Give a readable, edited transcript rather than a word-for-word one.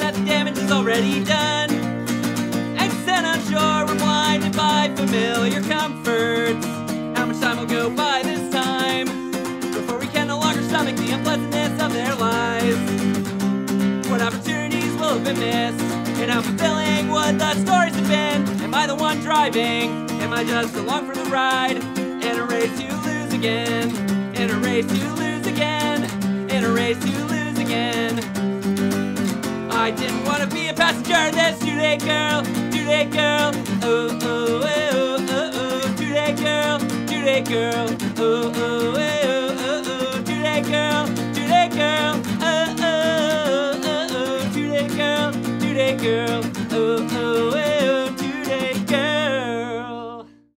that the damage is already done. Anxious and unsure, we're blinded by familiar comforts. How much time will go by this time before we can no longer stomach the unpleasantness of their lives? What opportunities will have been missed? And how fulfilling would the stories have been? Am I the one driving? Am I just along for the ride? In a race to lose again. In a race to lose again. In a race to lose again. I didn't want to be a passenger. This today girl, today girl. Oh, oh, oh, oh, oh. Today girl, today girl. Oh, oh, oh, oh, oh. Today girl, today girl. Oh, oh, oh, oh. Today girl, today girl.